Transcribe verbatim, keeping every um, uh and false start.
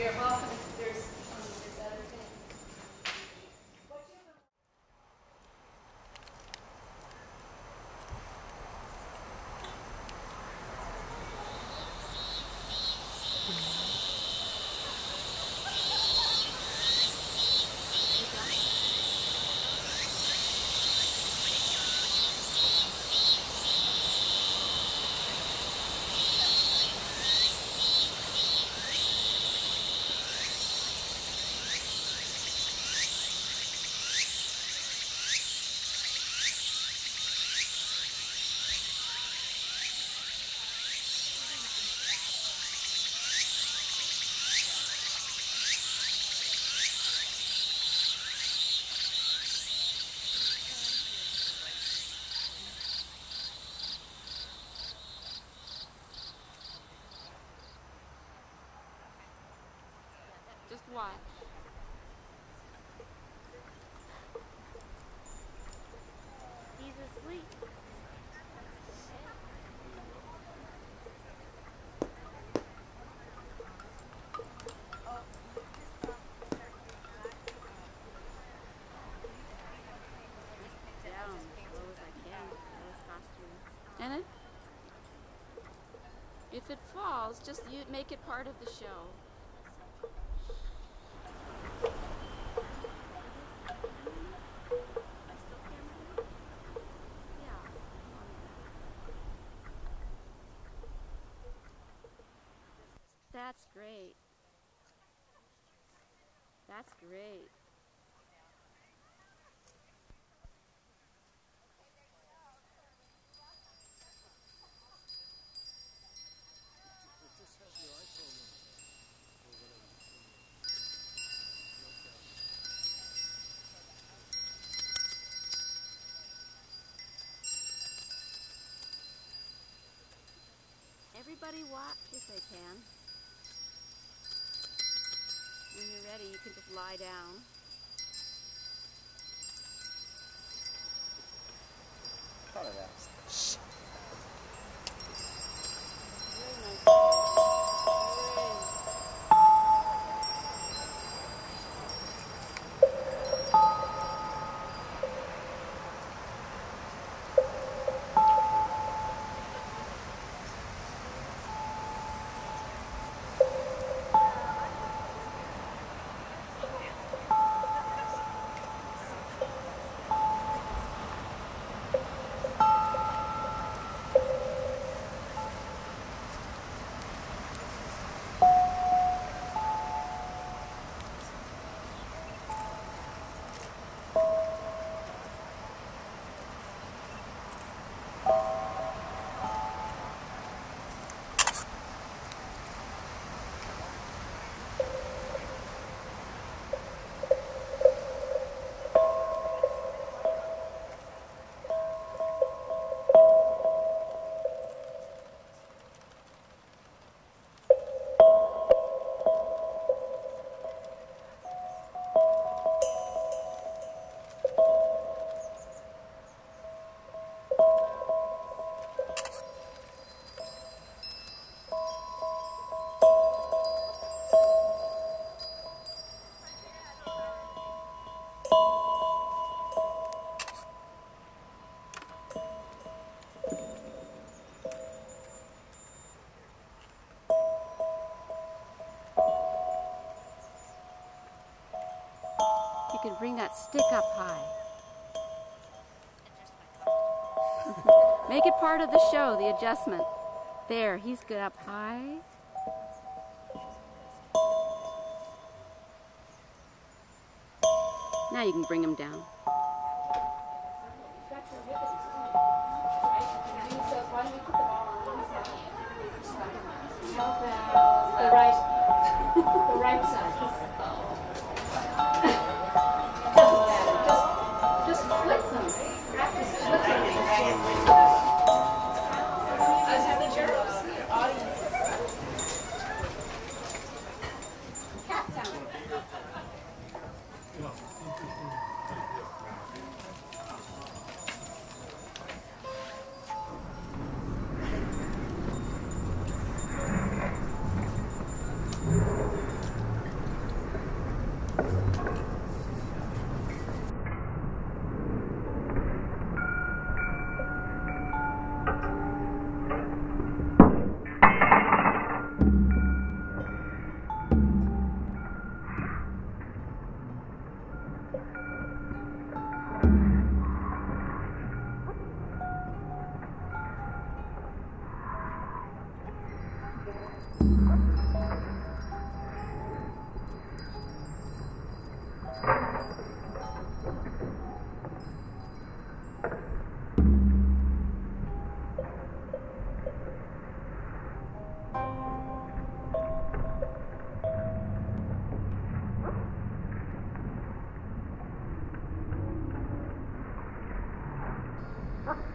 we're often, there's, um, there's other things. Just watch. He's asleep. Down as low as I can. Lowest costume. And it, if it falls, just you make it part of the show. That's great. That's great. Everybody watch if they can. When you're ready, you can just lie down. Thought of that. Very nice. You can bring that stick up high. Make it part of the show, the adjustment. There, he's good up high. Now you can bring him down. The right, the right side. Doesn't matter. Just, just flip them. Practice flipping them. Let's have the jurors, the audience. Cat sound. Huh?